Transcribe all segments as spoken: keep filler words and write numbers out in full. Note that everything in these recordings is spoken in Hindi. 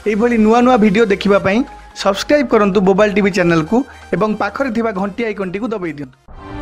एभली नुआ नुआ वीडियो देखिबा पई सब्सक्राइब करंतु मोबाइल टीवी चैनल को एवं पाखरे थिबा घंटी आइकन टी को दबाई दियंतु।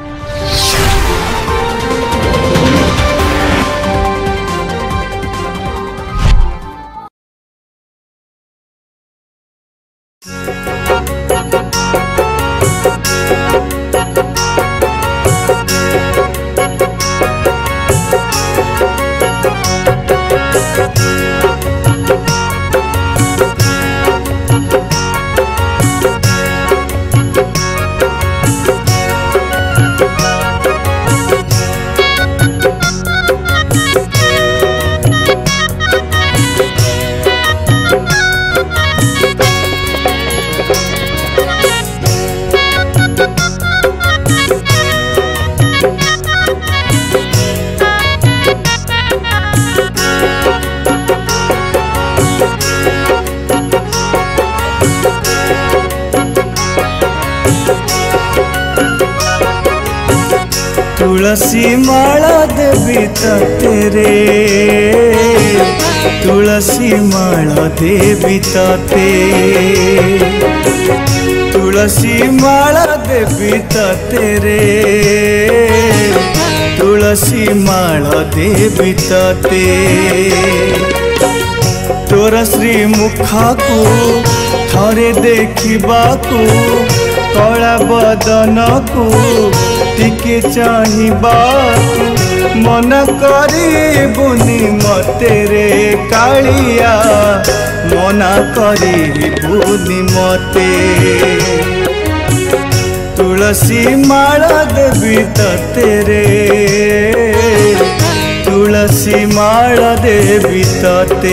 तुलसी माला देवी तेरे, तुलसी माला देवी ते, तुलसी माला देवी तेरे, तुलसी माला देवी ते। तोर श्री मुखा को थरे देखा को कला बदन को टिके चाहिबा मन करिबुनि मते रे कालिया मना करिबुनि मते। तुलसी माला देवी तेरे, तुलसी माला देवी ते।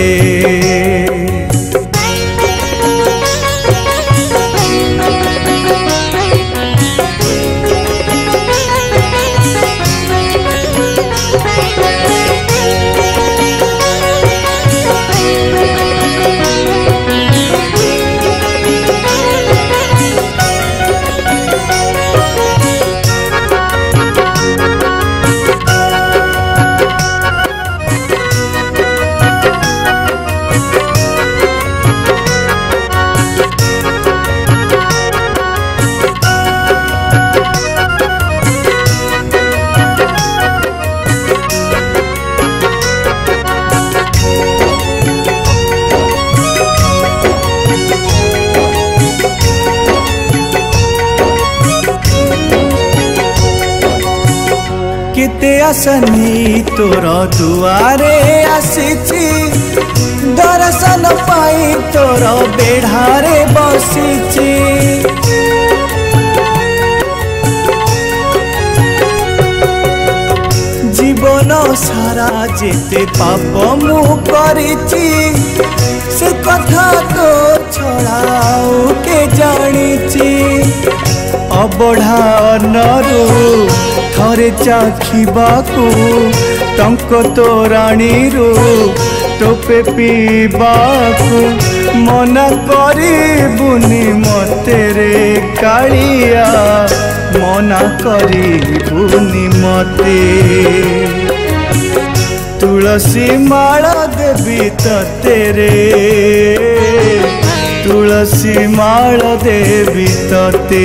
केते आसनी तोर दुआरे आसीची, दर्शन पाई तोर बेढ़ारे बसीची। जीवन सारा जेते पाप मु करिची, से कथा तो छड़ाऊ के जानिची। अबढ़ा नरु थरे चाखिबाकू टंक तोराणी रू टोपे पीबाकू मना करिबुनि मते रे कालिया मना करिबुनि मते। तुलसी माला देवी तेरे, तुलसी माला देवी ते।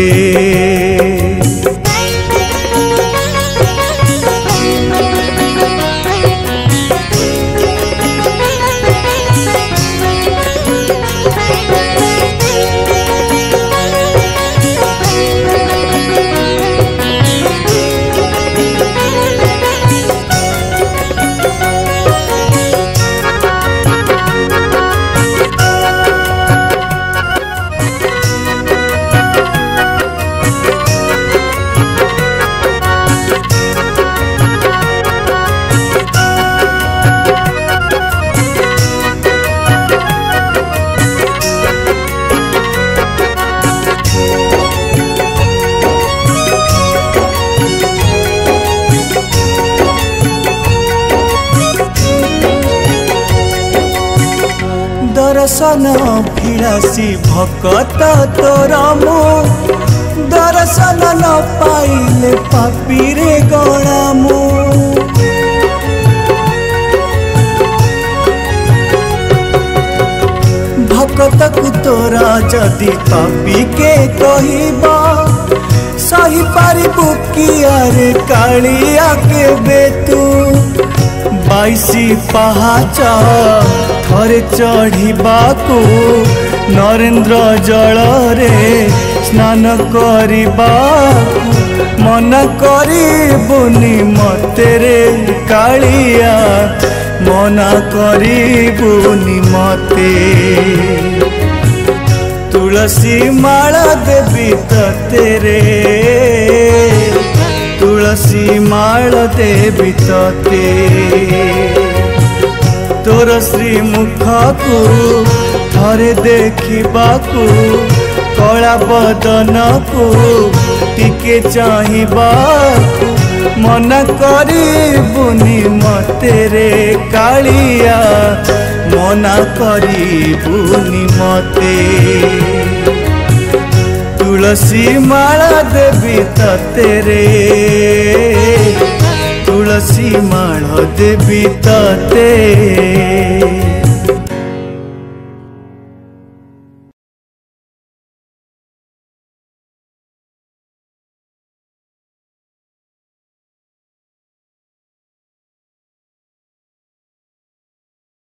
दर्शन भिलासी भकत तोर मो, दर्शन न पाइले पापी रे गणामो। भकत को तोरा जदि पापी के कहबा सही पारिबु कियारे कालिया के बेतु बाईसी पहाच थरे चढ़िबाकू नरेंद्र जल रे स्नान करबाकू मन करिबुनि मते रे कालिया मना करिबुनि मते तुलसी माला देवी तते रे तुलसी माला देवी तते तोर श्री मुख को थरे देखिबाकू कला बदन को टिके चाहिबाकू मन करिबुनि मते रे कालिया मना करिबुनि मते तुलसी माला देवी तते रे तुलसी माला देवी तते।